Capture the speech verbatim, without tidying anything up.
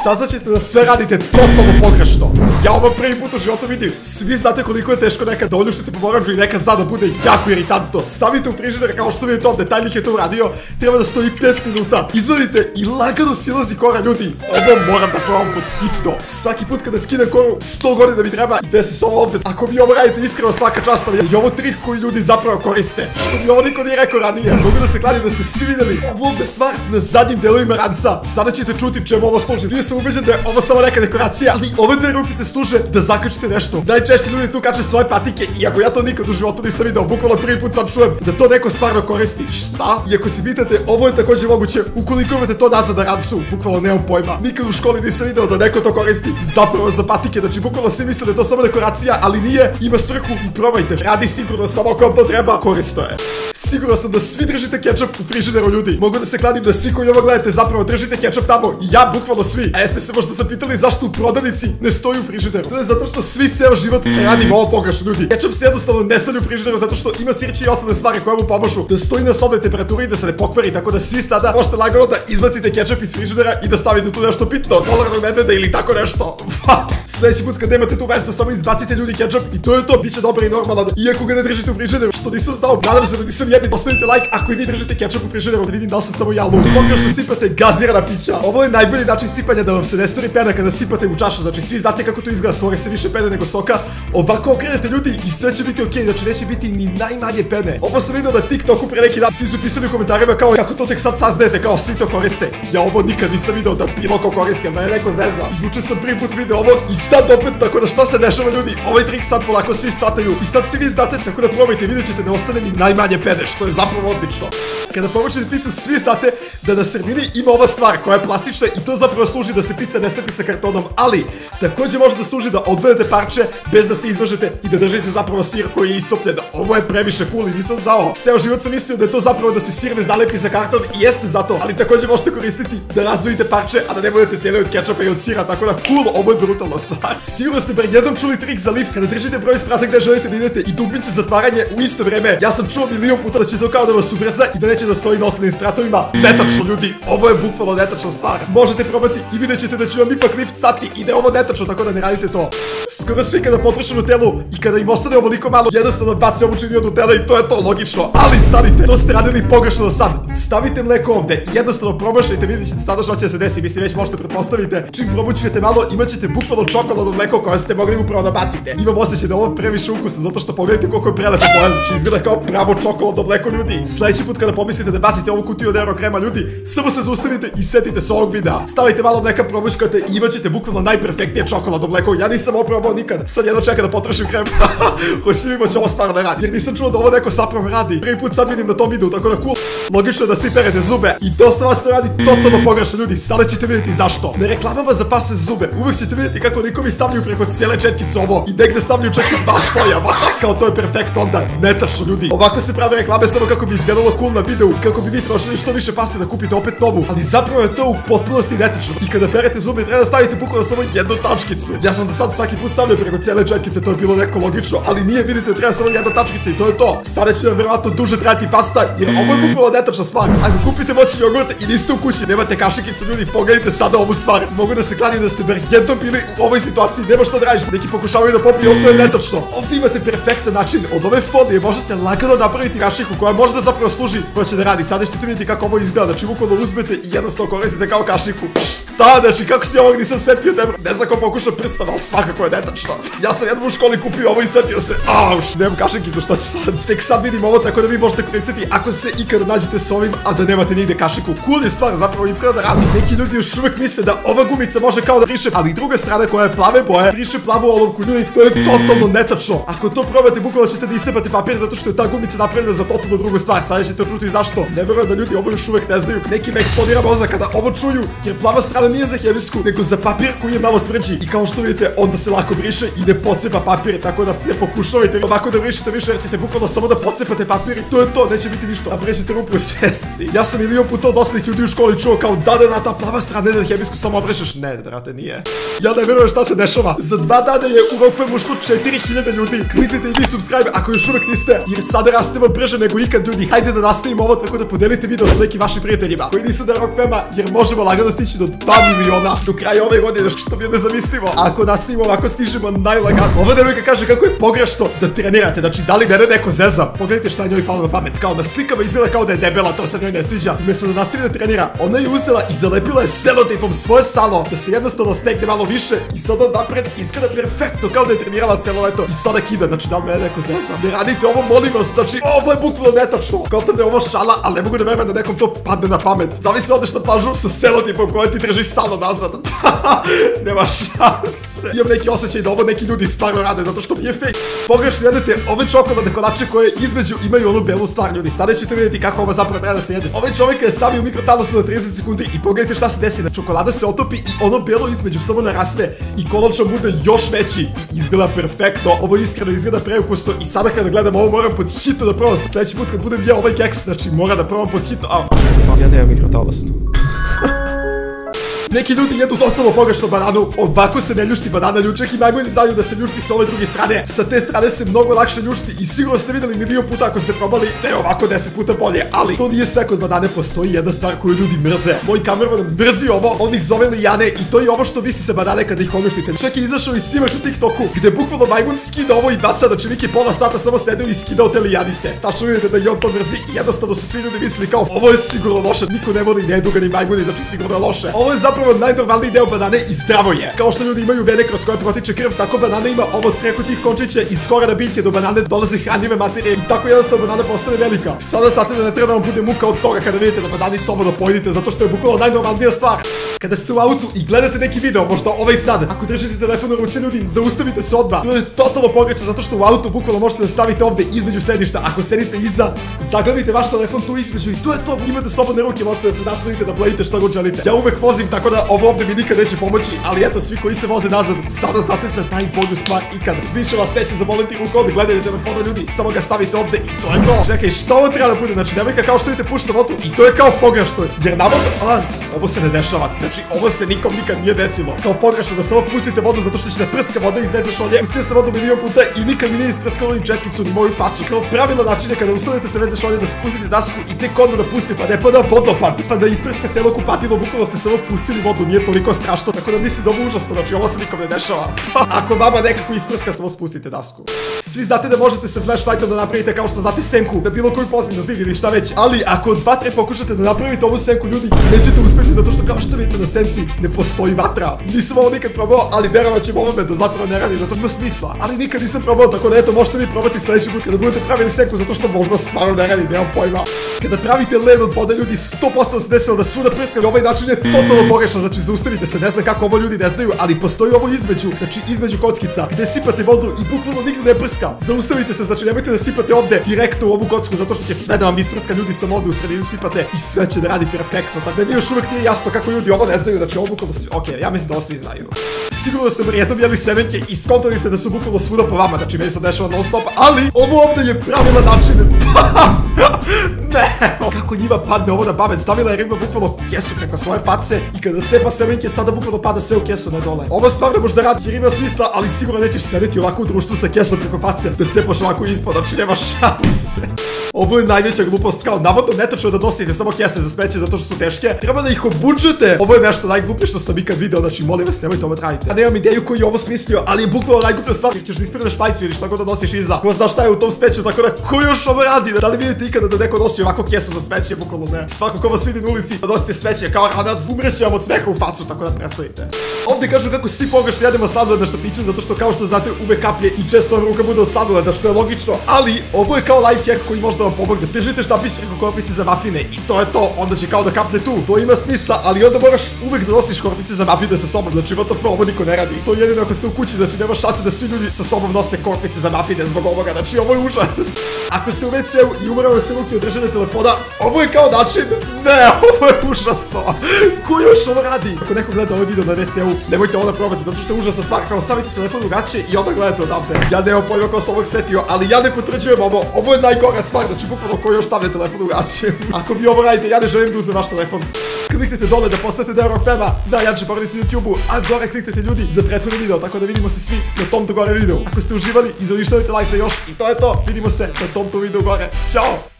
saznaćete da sve radite totalno pogrešno. Ja ovo prvi put u životu vidim. Svi znate koliko je teško nekad da oljuštite pomoranđu i nekad zna da bude jako iritantno. Stavite u frižider kao što vidite ovdje, tajnik je to uradio, treba da stoji pet minuta. Izvadite i lagano silazi kora, ljudi. Ovo moram da probam pod hitno. Svaki put kada skinem koru, sto godina mi treba. Desi se ovo ovdje. Ako vi ovo radite iskreno, svaka čast, ali je ovo trik koji ljudi zapravo koriste. Što mi ovo niko nije rekao ranije. Mogu da se kladim da ste svi vidjeli ovo ovdje stvar na zadnjim delovima ranca. Sada ćete čuti čemu ovo služi. Bio sam ubeđen da je ovo samo neka dekoracija, ali ove dve rupice služe da zakačite nešto. Najčešće ljudi tu kače svoje patike, iako ja to nikad u životu nisam video, bukvalno prvi put sad čujem da to neko stvarno koristi. Šta? I ako se pitate, ovo je također moguće ukoliko imate to nazad na rancu, bukvalno nemam pojma. Nikad u školi nisam video da neko to koristi zapravo za patike, znači bukvalno svi misle da je to samo dekoracija, ali nije, ima svrhu i probajte. Radi sigurno, samo ako vam to treba, korisno je. Sigurno sam da svi držite kečap u frižideru, ljudi. Mogu da se kladim da svi koji ovo gledate zapravo držite kečap tamo i ja bukvalno svi. A jeste se možda zapitali zašto u prodavnici ne stoji u frižideru? To je zato što svi ceo život radimo ovo pogrešno, ljudi. Kečap se jednostavno ne stavlja u frižideru zato što ima sirće i ostale stvari koje mu pomažu da stoji na sobnoj temperaturi i da se ne pokvari, tako da svi sada možete lagano da izbacite kečap iz frižidera i da stavite tu nešto pitno, polarnog medveda ili tako nešto. Sljedeći put kad nemate tu vest da samo izbacite, ljudi, kečap i to je to, bit će dobar i normalan. Iako ga ne držite u frižideru, što nisam znao, nadam se da nisam jedni. Ostavite like ako i vi držite kečap u frižideru, da vidim da li sam samo ja lud. Pogrešno sipate gazirana pića. Ovo je najbolji način sipanja da vam se ne stvori pena kada sipate u čašu. Znači svi znate kako to izgleda, stvori se više pene nego soka. Ovako okrenete, ljudi, i sve će biti okej, znači neće biti ni najmanje pene. Ovo sam vidio na TikToku pre neki dan, svi su pisali u komentarima kao kako to tek sad saznajete, kao svi to koriste. Ja ovo nikad nisam video da bilo ko koristi, ali da je neko zeza. Juče sam prvi put video ovo i sad opet, tako da šta se dešava, ljudi, ovaj trik sad polako svi shvataju i sad svi vi znate, tako da probajte, vidjet ćete, ne ostane ni najmanje pene, što je zapravo odlično. Kada povučete picu, svi znate da na sredini ima ova stvar koja je plastična i to zapravo služi da se pica ne slepi sa kartonom, ali također može da služi da odvojete parče bez da se izmažete i da držite zapravo sir koji je istopljen. Ovo je previše cool i nisam znao. Ceo život sam mislio da je to zapravo da se sir ne zalepi za karton i jeste zato, ali također možete koristiti da razdvojite parče, a da ne budete cijeli od kečapa i od sira, tako da cool, ovo je brutalna stvar. Sigurno ste bar jednom čuli trik za lift kada držite broj sprata gde želite da idete i dugmice zatvaranje u isto vreme. Ja sam čuo milion puta da će to kao da vas ubrza i da neće da stoji na ostalim spratovima. Netačno, ljudi, ovo je bukvalno netačna stvar. Možete probati i vidjet ćete da će vam ipak lift sati i da je ovo netačno, tako da ne radite to. Skoro svi kada potroše Nutellu i kada im ostane ovoliko malo, jednostavno baci ovu činiju od Nutella i to je to, logično. Ali stanite, to ste radili pogrešno do sad. Stavite mleko ovde, jednostavno promašajte, vidjet ćete sada što će se desi, mislim već možete pretpostavite. Čim probućujete malo, imat ćete bukvalno čokoladno mleko koje ste mogli upravo da bacite. Imam osjećaj da ovo previše ukusa zato što pogledajte koliko je prelepo boja, znači izgleda kao pravo čokoladno mleko, ljudi. Sljedeći put kada pomislite da bacite ovu kutiju od Euro krema, ljudi, samo se zaustavite i setite se ovog videa. Stavite malo mleka, probućkate i imat ćete bukvalno najperfektnije čokoladno mleko. Ja nisam oprobao nikad, sad jedno čeka da potrošim krem. Hoće mi moći ovo stvarno ne radi, jer nisam čuo da ovo neko zapravo radi. Prvi put sad vidim na tom videu, tako da cool. Logično je da svi perete zube i dosta vas to radi totalno pogrešno, ljudi. Sada ćete vidjeti zašto. Na reklamama za pase zube uvek ćete vidjeti kako nikovi stavljaju preko cijele četkice ovo i negde stavljaju čak i dva sloja. Kao to je perfekt onda. Netačno, ljudi. Ovako se prave reklame samo kako bi izgledalo cool na videu i kako bi vi trošili što više pase da kupite opet novu. Ali zapravo je to u potpunosti netačno. I kada perete zube treba da stavite bukvalno samo jednu tačkicu. Ja sam do sad svaki put stavljao preko cijele četkice, to je bilo neko logično, ali nije, vidite, treba samo jedna tačkica i to je to. Sada će vam verovatno duže trajati pasta, jer ovo je bukvalno netačna stvar. Ako kupite moćni jogurt i niste u kući, nemate kašikicu, ljudi, pogledajte sada ovu stvar. Mogu da se kladim da ste bar jednom bili u ovoj situaciji, nema što da radiš, neki pokušavaju da popiju, ovo to je netačno. Ovdje imate perfektan način, od ove folije možete lagano napraviti kašiku koja možda zapravo služi, koja će da radi. Sada ćete vidjeti kako ovo izgleda, znači bukvalno uzmete i jednostavno koristite kao kašiku. Šta, znači kako si ovog nisam setio tebe, ne znam ko pokuša prstom, ali svakako je netačno. Ja sam jednom u školi kupio ovo i setio se, auš, nemam kašikicu, šta ću sad? Tek sad vidim ovo, tako da vi možete koristiti ako se ikada nađete s ovim, a da nemate nigde kašiku. Cool je stvar, zapravo izgleda da radi. Neki ljudi još uvek misle da ova gumica može kao da briše, ali druga strana koja je plave boje, briše plavu olovku, ljudi, to je totalno netačno. Ako to probate, bukvalno ćete da iscepate papir zato što je ta gumica napravljena za totalno drugu stvar. Sada ćete čuti zašto. Ne verujem da ljudi ovo još uvek ne znaju. Nekima eksplodira mozak kada ovo čuju, jer plava strana nije za hemijsku, nego za papir koji je malo tvrđi. I kao što vidite, onda se lako briše i ne pocepa papir, tako da ne pokušavajte ovako da brišete više, jer ćete bukvalno samo da pocepate papir i to je to, neće biti ništa. A brećete rupu u svjesci. Ja sam milion puta od ostalih ljudi u školi čuo kao da da da ta plava strana ne za hemijsku samo obrešeš. Ne, brate, nije. Ja ne verujem šta se dešava. Za dva dana je u Rockfam ušlo četiri hiljade ljudi. Kliknite i vi subscribe ako još uvek niste, jer sada raste vam brže nego ikad ljudi. Hajde da nastavimo ovo tako da podelite video sa nekim vašim prijateljima koji nisu da Rock Fama, jer možemo lagano stići do dva miliona do kraja ove godine, što bi je nezamislivo. A ako nastavimo ovako stižemo najlagano. Ova devojka kaže kako je pogrešno da trenirate, znači da li mene neko zeza. Pogledajte šta je njoj palo na pamet, kao na slikama izgleda kao da je debela, to se njoj ne sviđa. Umjesto da nastavi da trenira, ona je uzela i zalepila je selotejpom svoje salo da se jednostavno stegne malo više i sada napred izgleda perfektno kao da je trenirala celo leto i sada kida, znači da li mene neko zeza. Ne radite ovo, molim vas, znači ovo je bukvalno netačno. Kao da je ovo šala, ali ne mogu da verujem da nekom to padne na pamet. Zamisli odeš na plažu sa selotejpom koja ti drži salo nazad. Nema šanse. Imam neki osjećaj da ovo neki ljudi stvarno rade zato što nije fake. Pogrešno jedete ove čokoladne kolače koje između imaju onu belu stvar, ljudi. Sada ćete vidjeti kako ovo zapravo treba da se jede. Ovaj čovjek je stavio u mikrotalosu na trideset sekundi i pogledajte šta se desi. Da čokolada se otopi i ono belo između samo naraste i kolača bude još veći i izgleda perfektno. Ovo iskreno izgleda preukusno i sada kada gledam ovo moram pod hitno da probam. Sljedeći put kad budem jeo ovaj keks, znači moram da probam pod hitno. Au. Ja nemam mikrotalasnu. Neki ljudi jedu totalno pogrešno bananu, ovako se ne ljušti banana, čak i najbolji znaju da se ljušti sa ove druge strane. Sa te strane se mnogo lakše ljušti i sigurno ste vidjeli milion puta ako ste probali da je ovako deset puta bolje. Ali to nije sve, kod banane postoji jedna stvar koju ljudi mrze. Moj kamerman mrzi ovo, on ih zove lijane i to je ovo što visi sa banane kada ih oljuštite. Čak je izašao i snimak u TikToku gde bukvalno majmun skida ovo i baca, znači lik je pola sata samo sedeo i skidao te lijanice. Tačno vidite da i on to mrzi i jednostavno su svi ljudi mislili kao ovo je sigurno loše, niko ne voli nedugani majmuni, znači sigurno je loše. Ovo je zapravo najnormalniji deo banane i zdravo je. Kao što ljudi imaju vene kroz koje protiče krv, tako banana ima ovo preko tih končića iz korena biljke do banane dolaze hranjive materije i tako jednostavno banana postane velika. Sada znate da ne treba da vam bude muka od toga kada vidite da banani slobodno pojedite, zato što je bukvalno najnormalnija stvar. Kada ste u autu i gledate neki video, možda ovaj sad, ako držite telefon u ruci, ljudi, zaustavite se odmah. To je totalno pogrešno zato što u autu bukvalno možete da stavite ovde između sedišta. Ako sedite iza, zaglavite vaš telefon tu između i to je to. Imate slobodne ruke, možete da se naslonite, da plejite šta god želite. Ja uvek vozim tako da ovo ovde mi nikad neće pomoći, ali eto, svi koji se voze nazad, sada znate za najbolju stvar ikad. Više vas neće zaboliti ruku ovde, gledajte telefona, ljudi, samo ga stavite ovde i to je to. Čekaj, što ovo treba da bude? Znači, devojka kao što vidite pušta vodu i to je kao pogrešno, jer navodno, a, ovo se ne dešava, znači, ovo se nikom nikad nije desilo. Kao pogrešno da samo pustite vodu zato što će da prska voda iz veze šolje. Pustio sam vodu milion puta i nikad mi nije isprskalo ni četkicu, ni moju facu. Kao pravilo način je kada ustanete sa veze šolje da spustite dasku i tek onda da pustite, pa ne pa da vodopad, pa da isprska celo kupatilo, bukvalno ste samo pustili vodu, nije toliko strašno, tako da mislim da ovo užasno, znači ovo se nikom ne dešava. Ako vama nekako isprska, samo spustite dasku. Svi znate da možete sa flashlightom da napravite kao što znate senku, da bilo koju pozdinu zid ili šta već, ali ako dva tre pokušate da napravite ovu senku, ljudi, nećete uspjeti zato što kao što vidite na senci ne postoji vatra. Nisam ovo nikad probao, ali verovat ćemo ovome da zapravo ne radi, zato ima smisla. Ali nikad nisam probao, tako da eto, možete vi probati sljedeći put kada budete pravili senku, zato što možda stvarno ne radi, nemam pojma. Kada pravite led od vode, ljudi, sto posto se desilo da svuda prska na ovaj način je totalno pogrešno, znači zaustavite se, ne znam kako ovo ljudi ne znaju, ali postoji ovo između, znači između kockica, gde sipate vodu i bukvalno nigde ne prska. Zaustavite se, znači nemojte da sipate ovde direktno u ovu kocku, zato što će sve da vam isprska, ljudi, samo ovde u sredinu sipate i sve će da radi perfektno. Tako da mi još uvek nije jasno kako ljudi ovo ne znaju, znači ovo bukvalno svi, okej, ja mislim da ovo svi znaju. Sigurno ste jednom jeli semenke i skontali ste da su bukvalno svuda po vama, znači meni se dešava non stop, ali ovo ovde je pravilan način. Ne, kako njima padne ovo na pamet, stavila je riba bukvalno kesu preko svoje face i kada cepa semenke sada bukvalno pada sve u kesu, ne dole. Ovo stvarno možda radi jer ima smisla, ali sigurno nećeš sedeti ovako u društvu sa kesom preko face da cepaš ovako ispod, znači nema šanse. Ovo je najveća glupost, kao navodno netačno da dostavite samo kese za smeće zato što su teške, treba da ih obučete. Ovo je nešto najgluplje što sam ikad video, znači molim vas nemojte ovo raditi. Ja nemam ideju koji je ovo smislio, ali je bukvalno najgluplja stvar jer ćeš da ispirneš majicu ili šta god da nosiš iza. Ko zna šta je u tom smeću, tako da ko još ovo radi? Da li vidite ikada da neko nosi ovako kesu za smeće, bukvalno ne. Svako ko vas vidi na ulici da nosite smeće kao ranac, umreće vam od smeha u facu, tako da prestanite. Ovdje kažu kako svi pogrešno jedemo sladoled na štapiću zato što kao što znate uvek kaplje i često vam ruka bude od sladoleda, što je logično, ali ovo je kao life hack koji možda vam pomogne. Držite štapić preko korpice za mafine i to je to, onda će kao da kaplje tu. To ima smisla, ali onda moraš uvek da nosiš korpice za mafine sa sobom, znači what the fuck, ovo niko ne radi. To jedino ako ste u kući, znači nema šanse da svi ljudi sa sobom nose korpice za mafine zbog ovoga, znači ovo je užas. Ako ste u ve ceu i umarao se ruke od držanja telefona, ovo je kao način, ne, ovo je užasno. Ko još ovo radi? Ako neko gleda ovaj video na ve ceu, nemojte ovo da probate, zato što je užasna stvar, kao stavite telefon u gaće i onda gledate odavde. Ja nemam pojma ko se ovog setio, ali ja ne potvrđujem ovo, ovo je najgora stvar, znači bukvalno ko još stavlja telefon u gaće. Ako vi ovo radite, ja ne želim da uzem vaš telefon. Kliknite dole da postanete deo Rock Fama, da jače porodice na YouTube-u, a gore kliknite ljudi za prethodni video, tako da vidimo se svi na tom to gore videu. Ako ste uživali, izolištavite like za još i to je to, vidimo se na tom to videu gore. Ćao!